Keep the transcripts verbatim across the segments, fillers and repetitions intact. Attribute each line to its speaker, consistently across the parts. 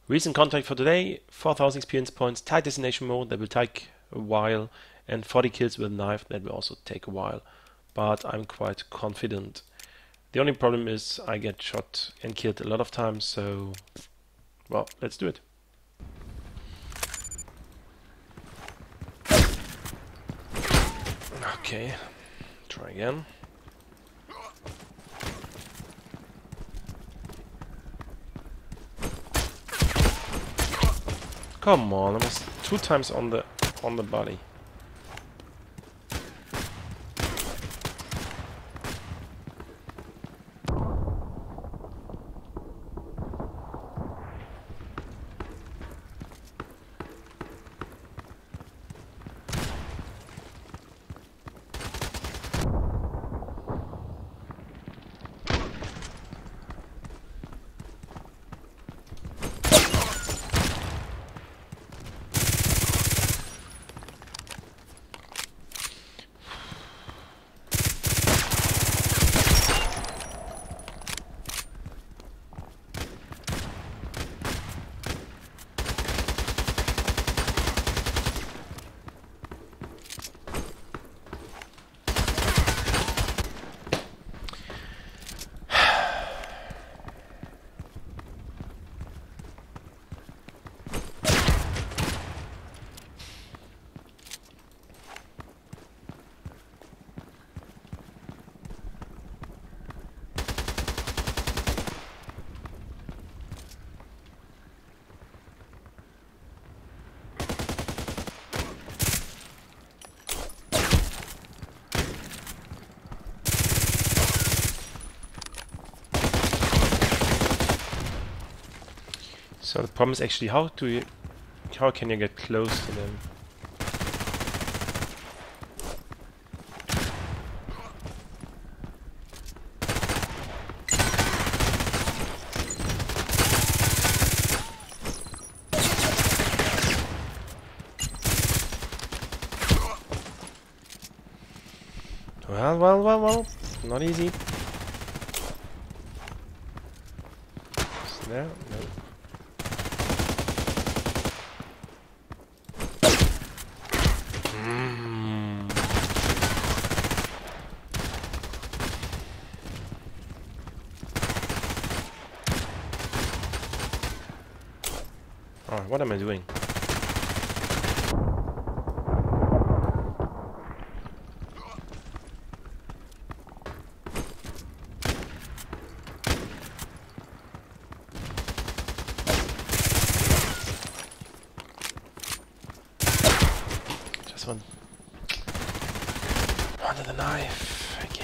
Speaker 1: Recent contract for today, four thousand experience points, tight destination mode, that will take a while, and forty kills with knife, that will also take a while. But I'm quite confident. The only problem is I get shot and killed a lot of times, so well, let's do it. Okay, try again. Come on, I was two times on the on the body. So the problem is actually how do you, how can you get close to them? Well, well, well, well, not easy. Is there? No. Oh, what am I doing? Just one under the knife again.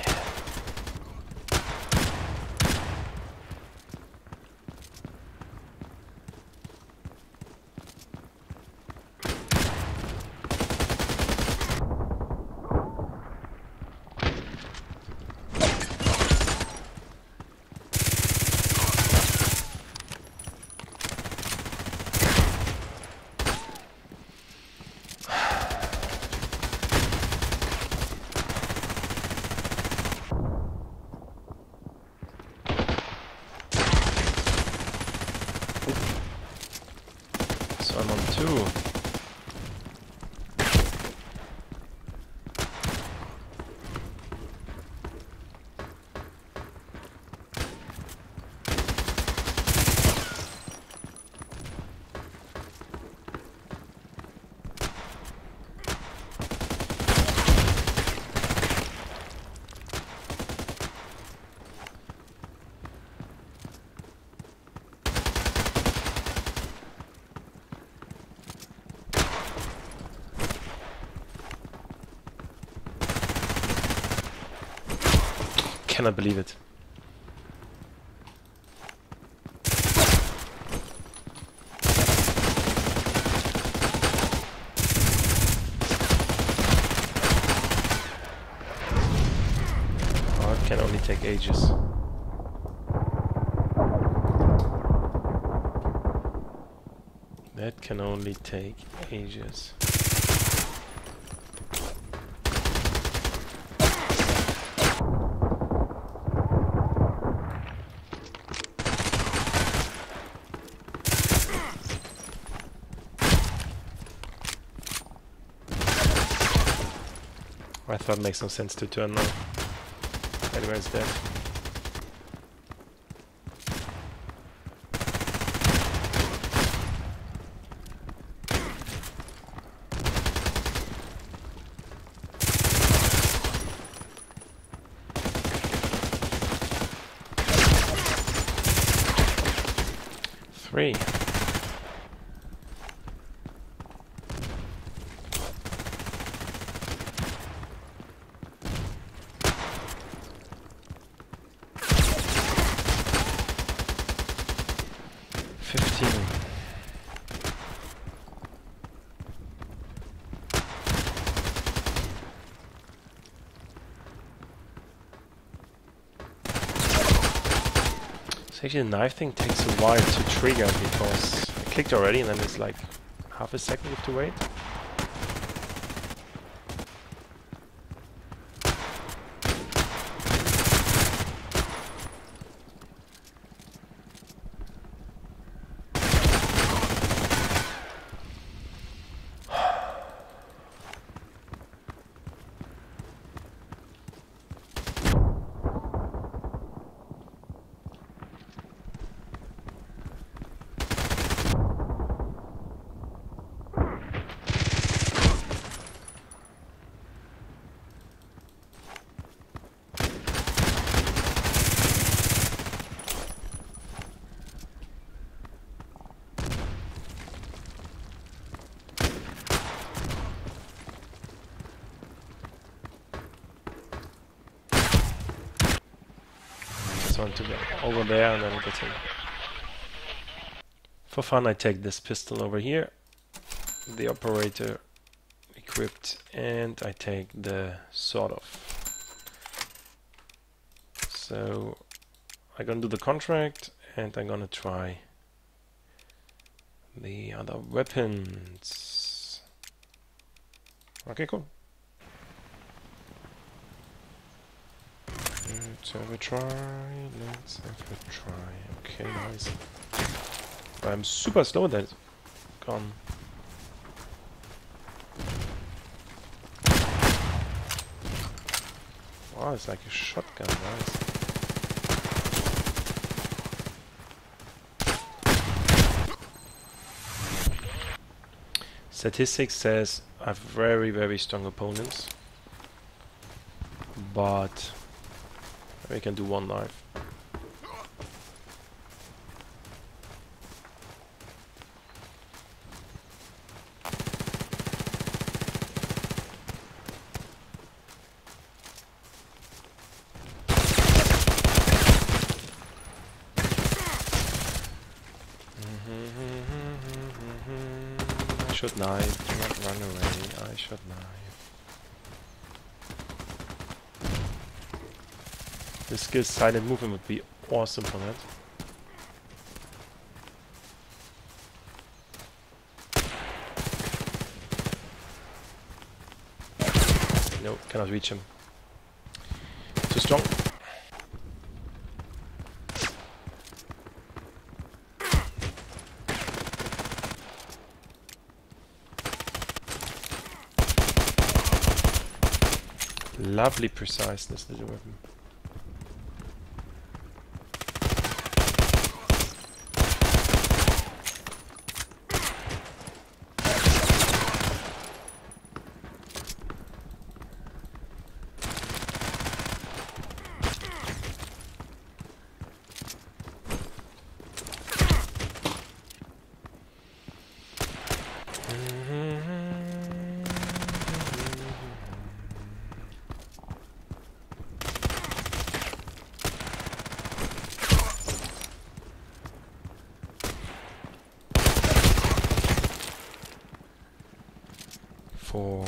Speaker 1: So I'm on two. Cannot believe it. Oh, it can only take ages. That can only take ages. I thought it makes no sense to turn now. Anyway, it's dead. Three. Fifteen. So actually the knife thing takes a while to trigger because I clicked already and then it's like half a second you have to wait. Want to get over there and then get him. For fun, I take this pistol over here, the operator equipped, and I take the sawed off. So I'm gonna do the contract and I'm gonna try the other weapons. Okay, cool. Let's have a try, let's have a try. Okay, nice. I'm super slow that gone. Wow, it's like a shotgun, nice. Statistics says I have very, very strong opponents, but we can do one knife. I should knife, do not run away, I should knife. The skill silent movement would be awesome for that. No, cannot reach him. Too strong. Lovely preciseness, this weapon. For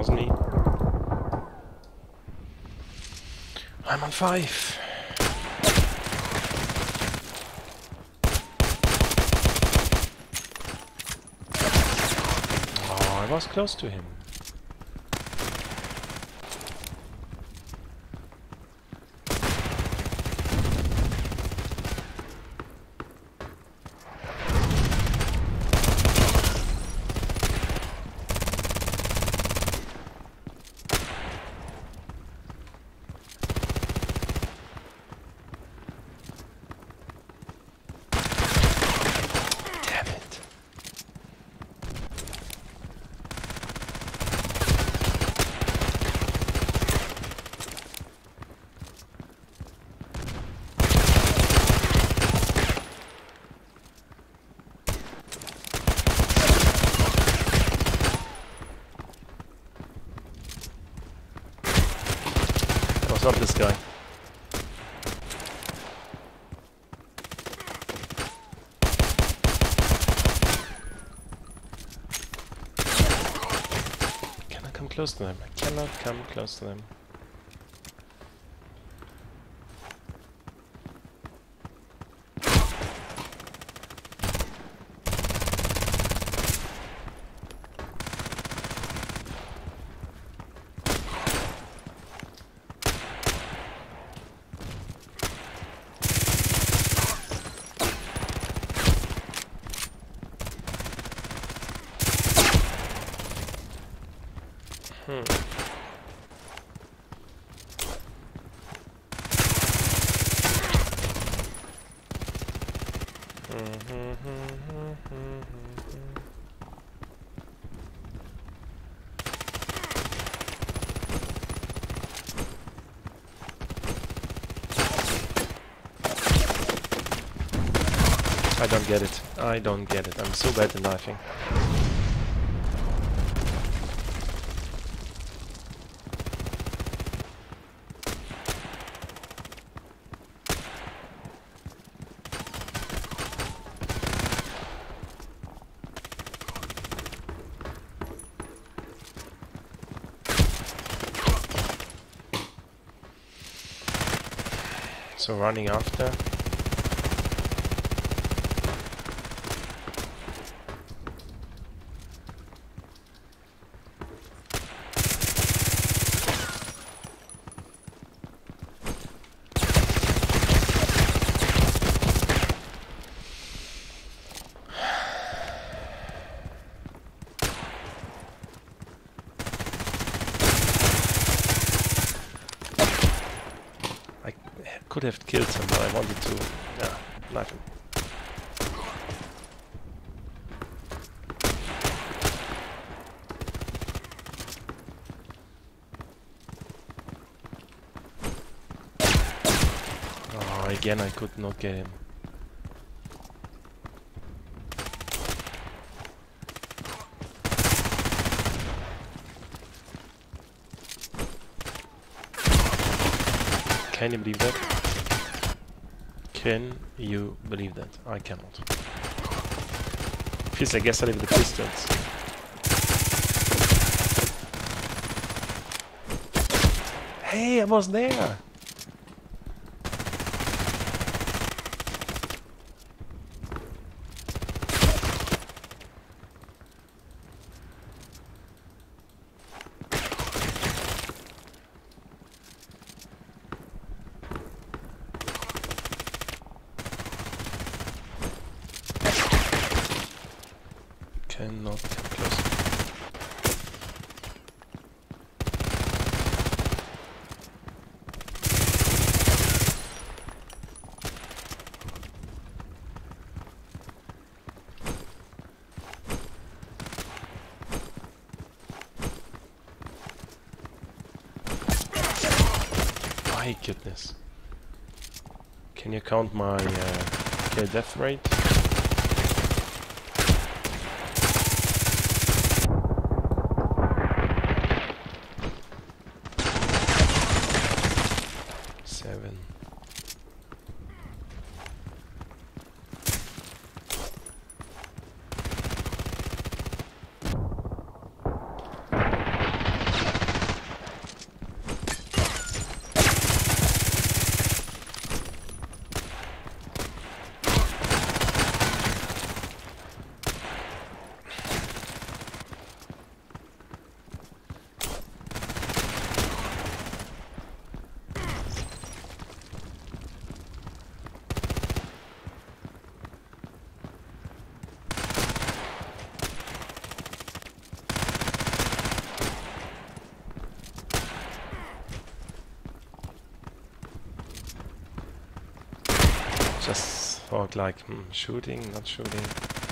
Speaker 1: wasn't me. I'm on five. Oh, I was close to him. It's not this guy. Can I come close to them? I cannot come close to them. Hmm. I don't get it. I don't get it. I'm so bad at knifing. So running after. Could have killed him, but I wanted to, yeah, knife him. Oh, again I could not get him. Can you believe that? Can you believe that? I cannot. Feels like yesterday with the pistols. Hey, I was there! Cannot come close. My goodness. Can you count my uh, kill death rate? Seven. talk like, hmm, shooting, not shooting.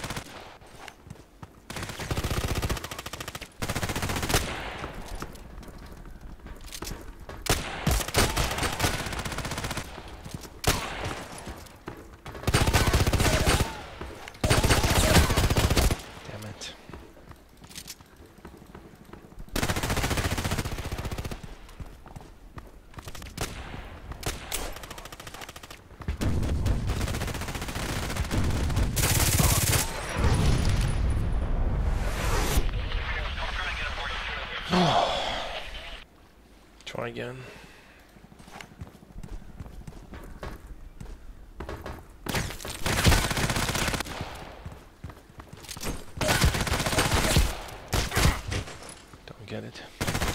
Speaker 1: Damn it. Try again. Don't get it.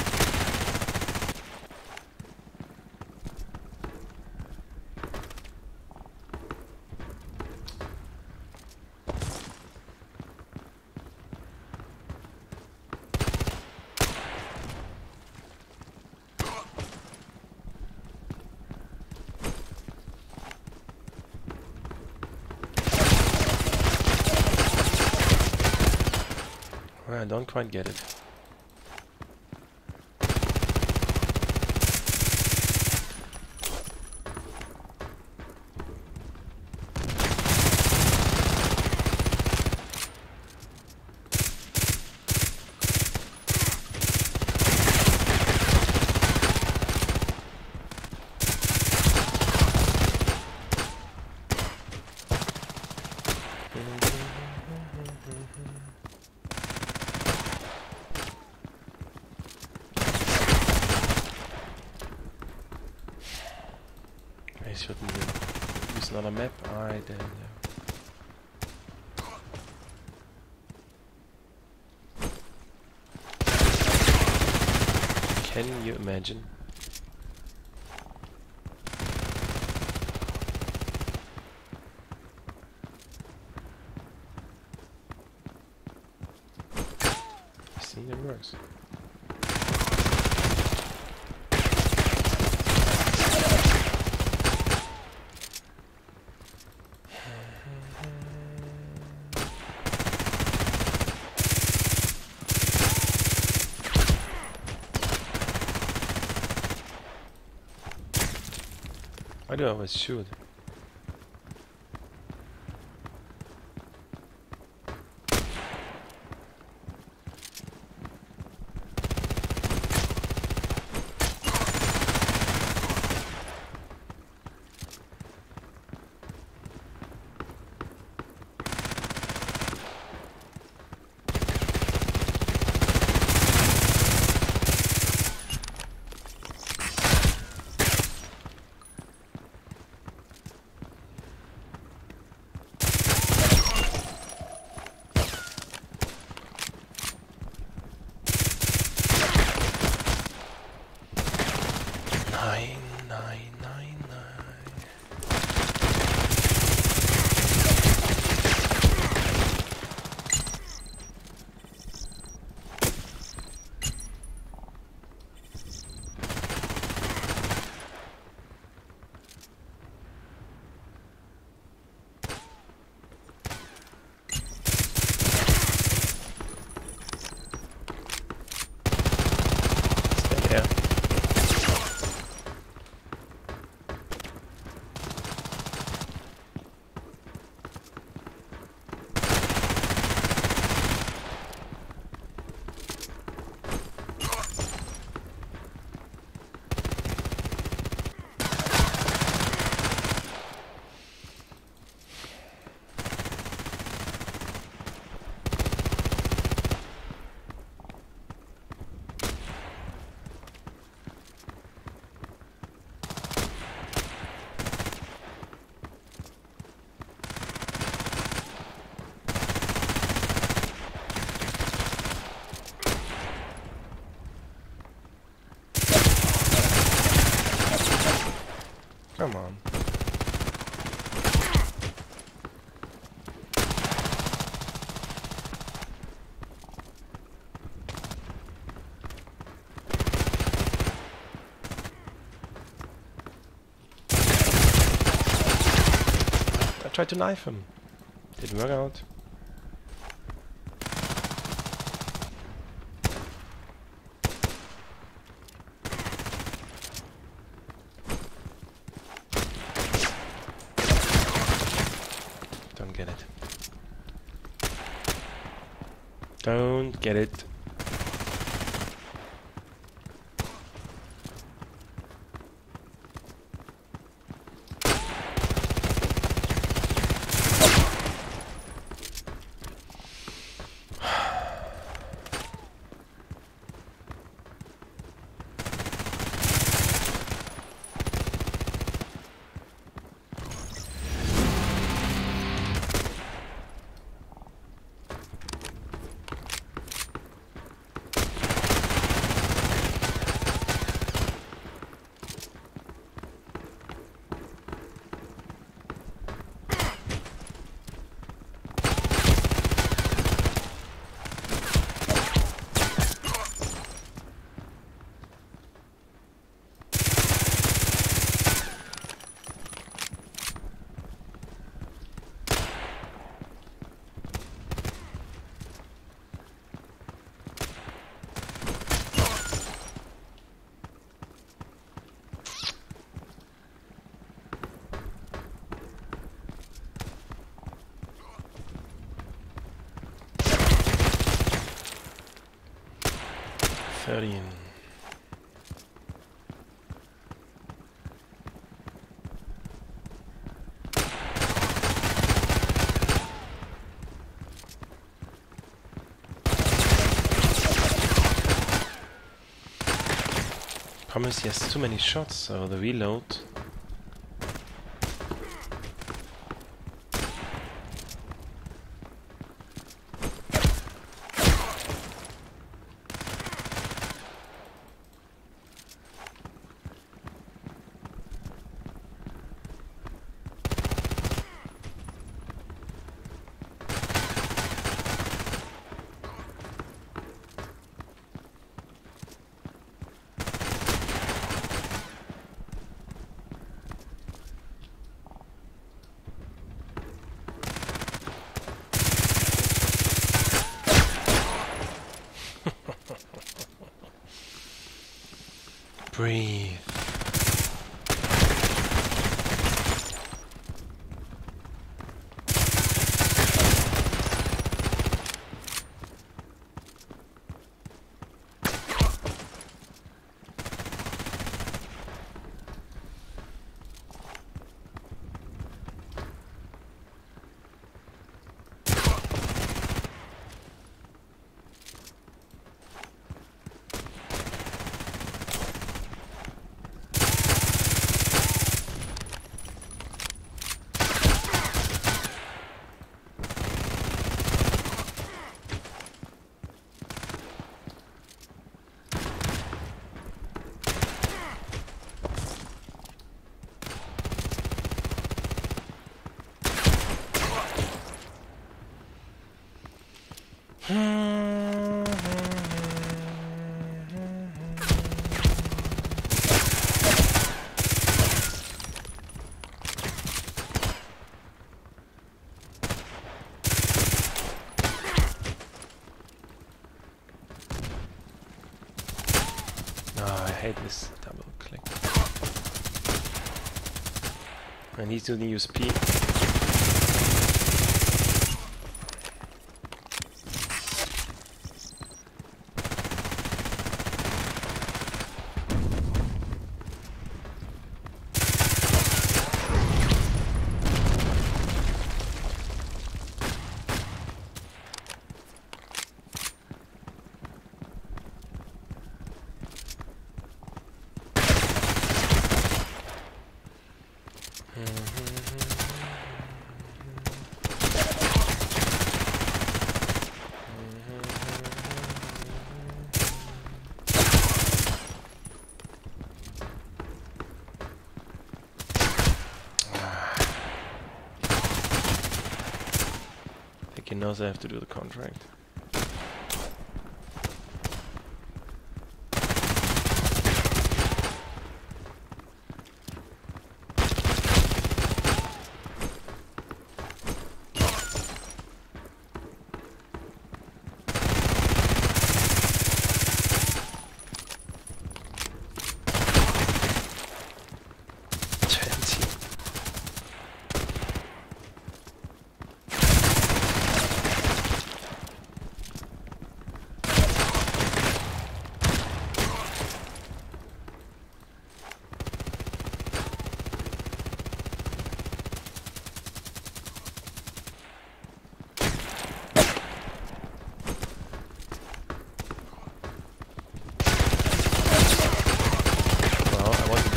Speaker 1: Well, I don't quite get it. I shouldn't use another map. I don't know. Can you imagine? See, it works. Why do I always shoot? tried to knife him. Didn't work out. Don't get it. Don't get it. thirteen. Problem is he has too many shots, so the reload. Breathe. I hate this double click. I need to use P. He knows I have to do the contract.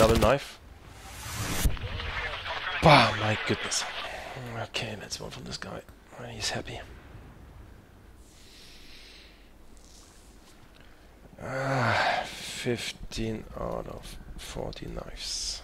Speaker 1: double knife. Bah, my goodness. Okay, let's vote for this guy. He's happy. Ah, fifteen out of forty knives.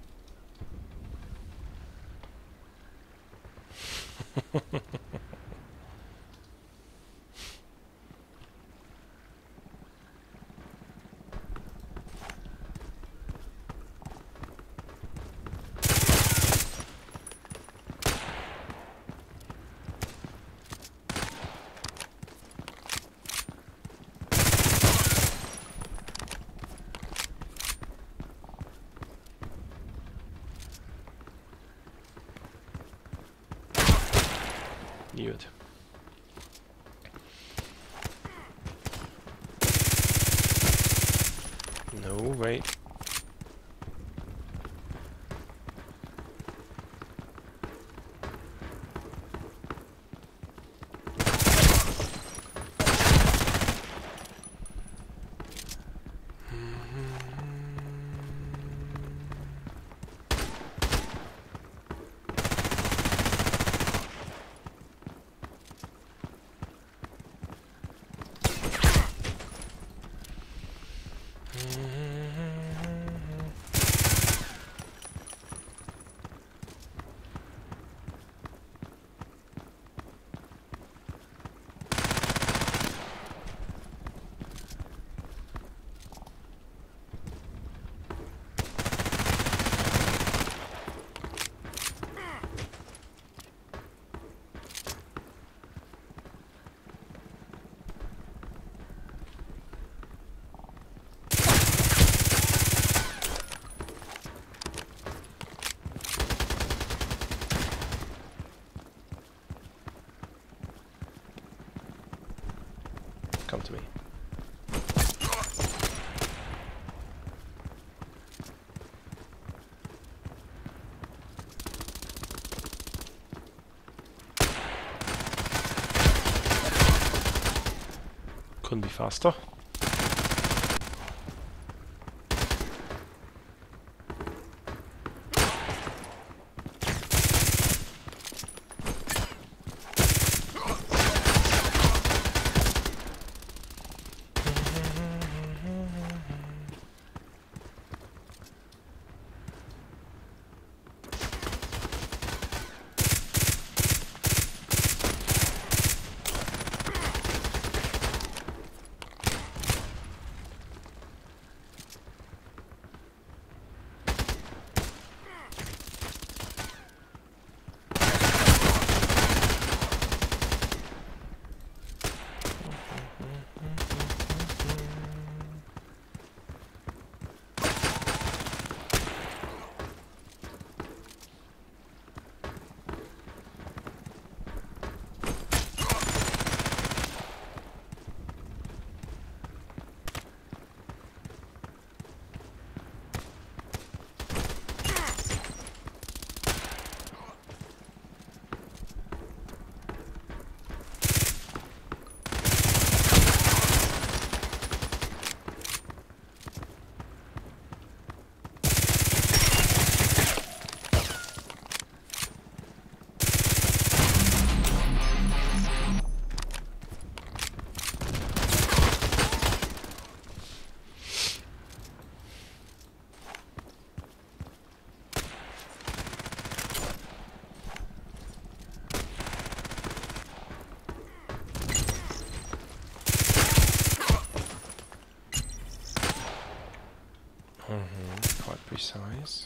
Speaker 1: Knew it. No, wait. Come to me. Couldn't be faster. Mm-hmm, quite precise.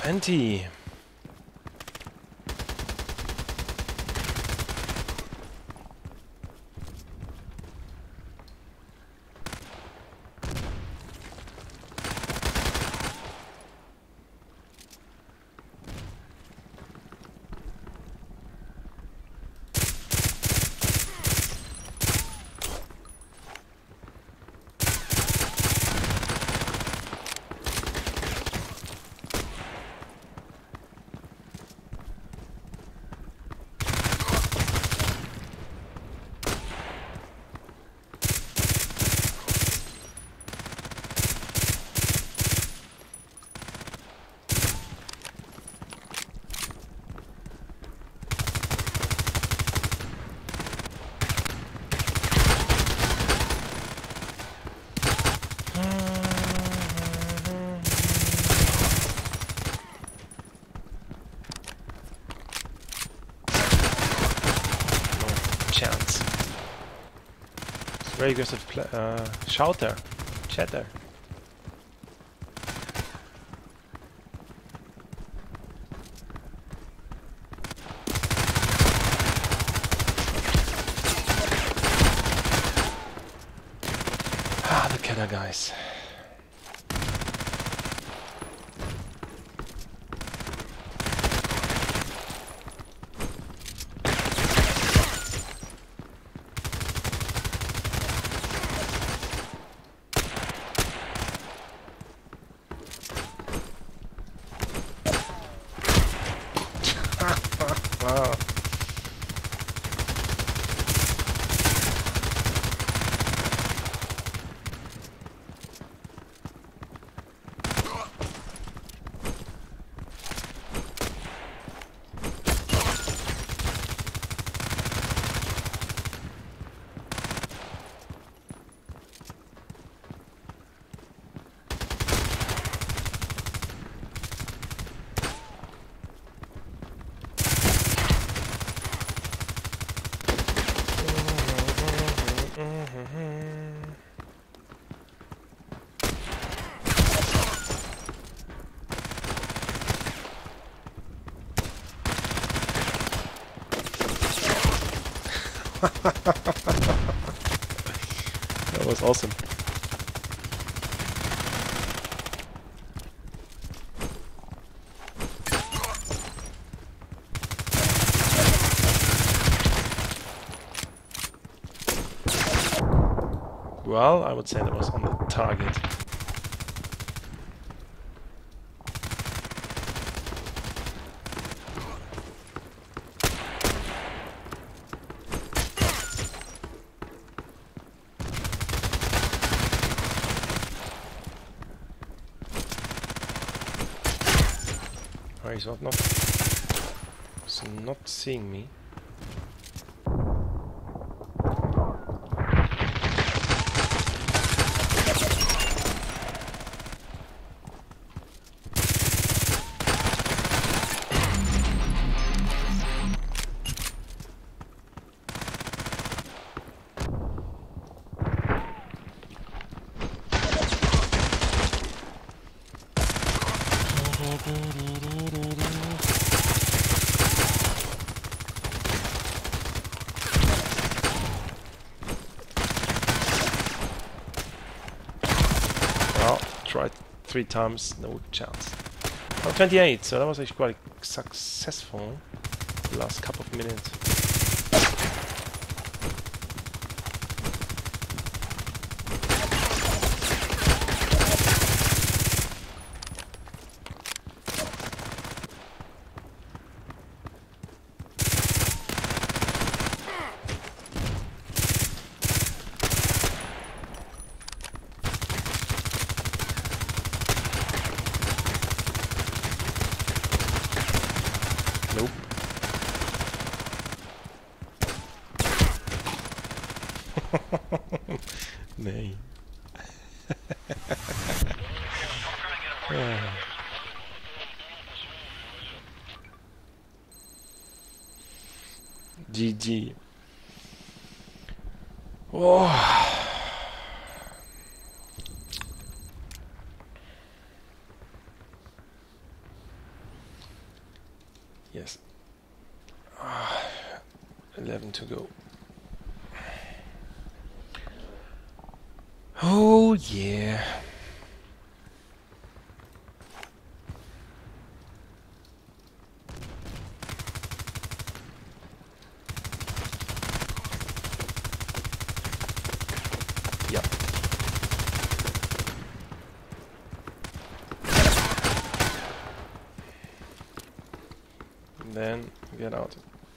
Speaker 1: Anti. Chance. Very aggressive uh, shouter, chatter. Ah, the killer guys. Wow. That was awesome. Well, I would say that was on the target. Oh, he's not, not, he's not seeing me. Well, tried three times, no chance. Oh, twenty-eight, so that was actually quite successful the last couple of minutes. Nope. Nee. Ah. G G. Oh. Yes. Ah, eleven to go. Oh yeah. Yep. And then get out.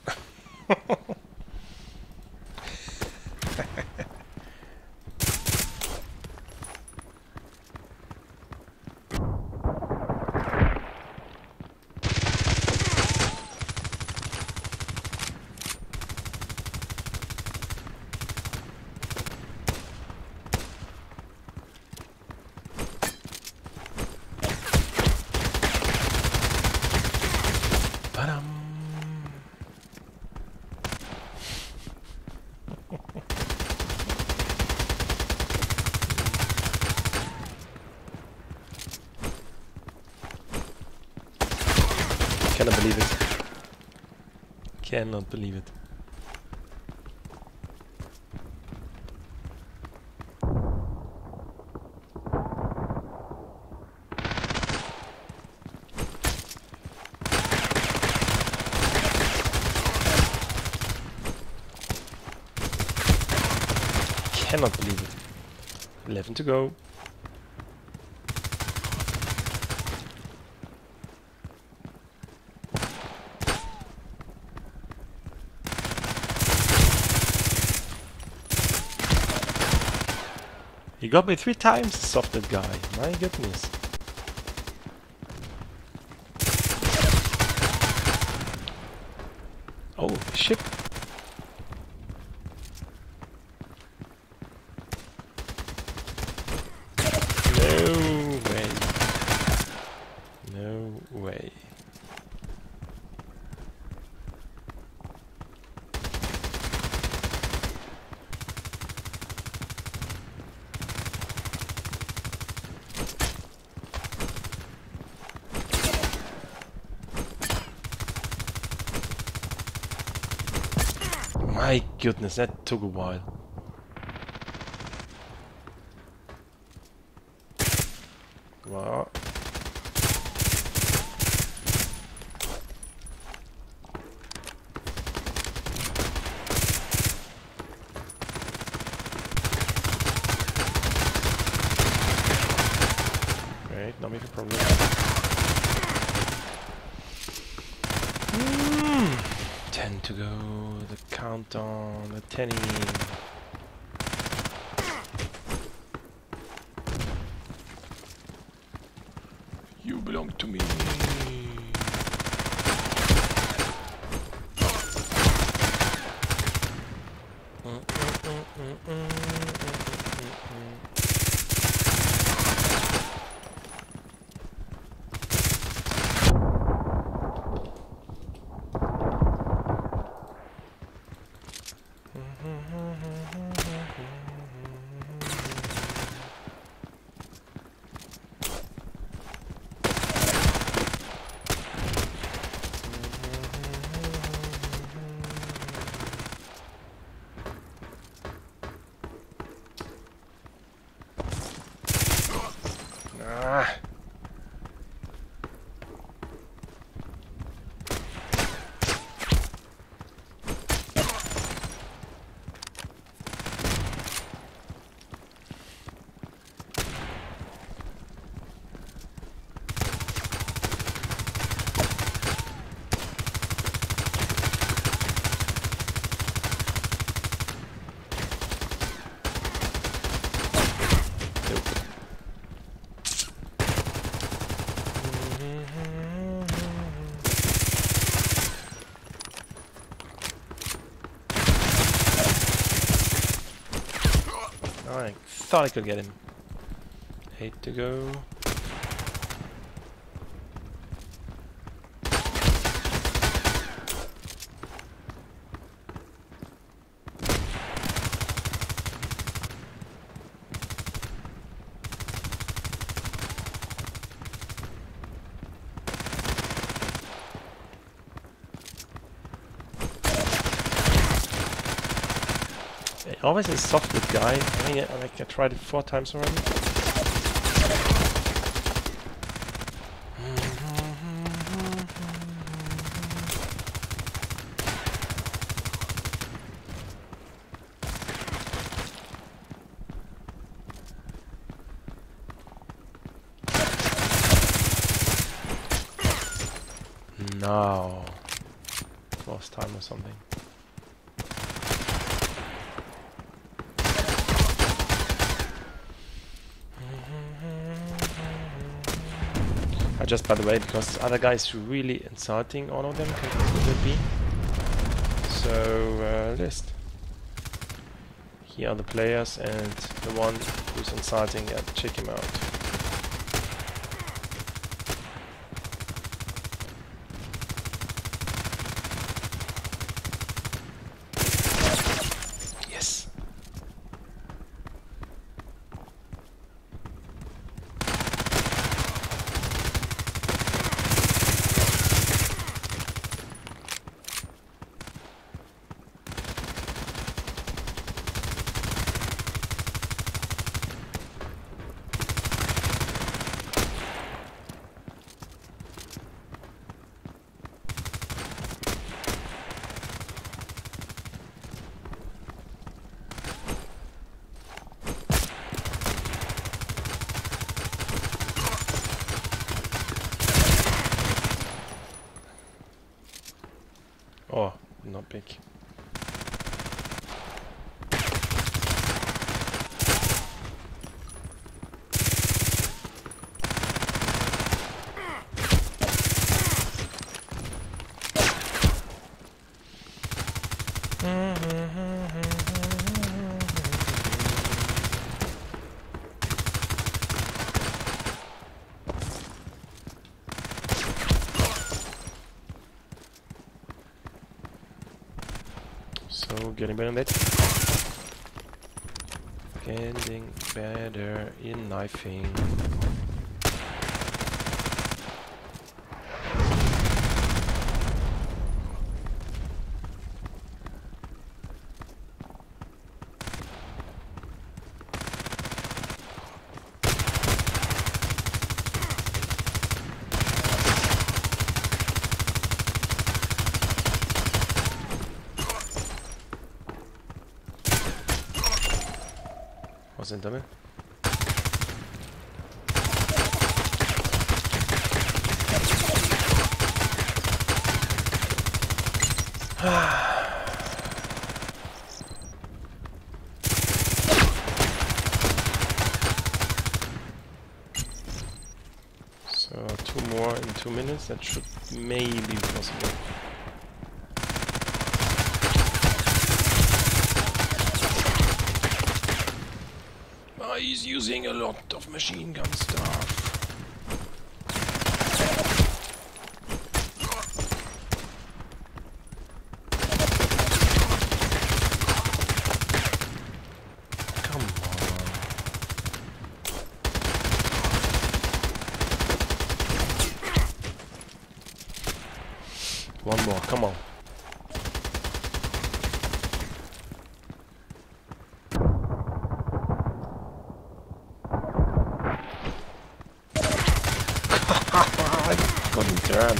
Speaker 1: Cannot believe it. Cannot believe it. Cannot believe it. eleven to go. He got me three times, softed guy. My goodness. Oh, ship. No way. No way. My goodness, that took a while. Wow. Great, not make a problem. Mm. ten to go, the countdown, the tenny. You belong to me. Ah. I thought I could get him. Eight to go. Always a softwood guy. I mean, like I tried it four times already. No. Lost time or something. Uh, just by the way, because this other guy is really insulting all of them, can it be? So, uh, list. Here are the players and the one who's insulting, yeah, check him out. Oh, not big. So, getting better in that. Getting better in knifing. Was sind damit? So two more in two minutes. That should maybe be possible. He's using a lot of machine gun stuff. Come on. One more, come on. Couldn't turn.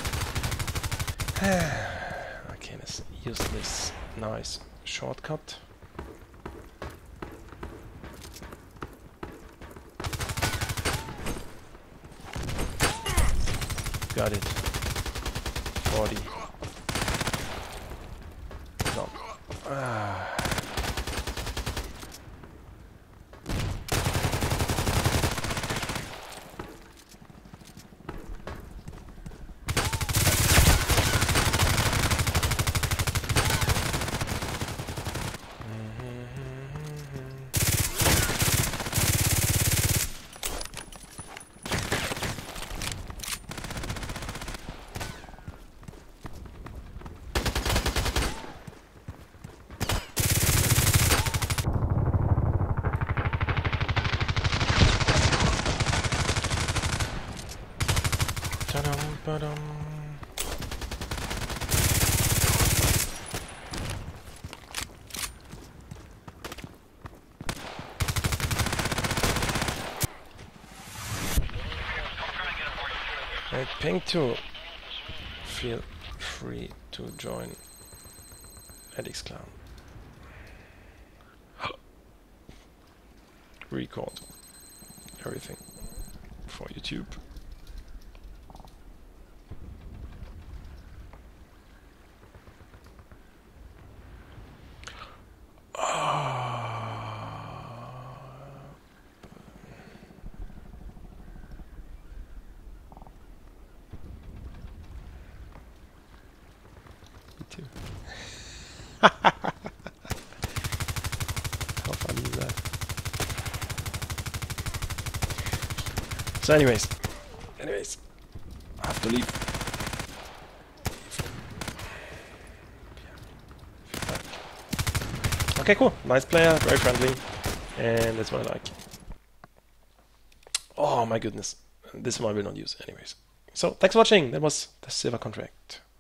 Speaker 1: Okay, let's use this nice shortcut. Got it. forty. No. Ah. Ta-dum-ba-dum. Hey, Ping two, feel free to join ADX Clan. Record everything for YouTube. Too. How funny is that? So anyways, anyways, I have to leave. Okay, cool. Nice player, very friendly, and that's what I like. Oh my goodness, this one I will not use anyways. So thanks for watching. That was the silver contract.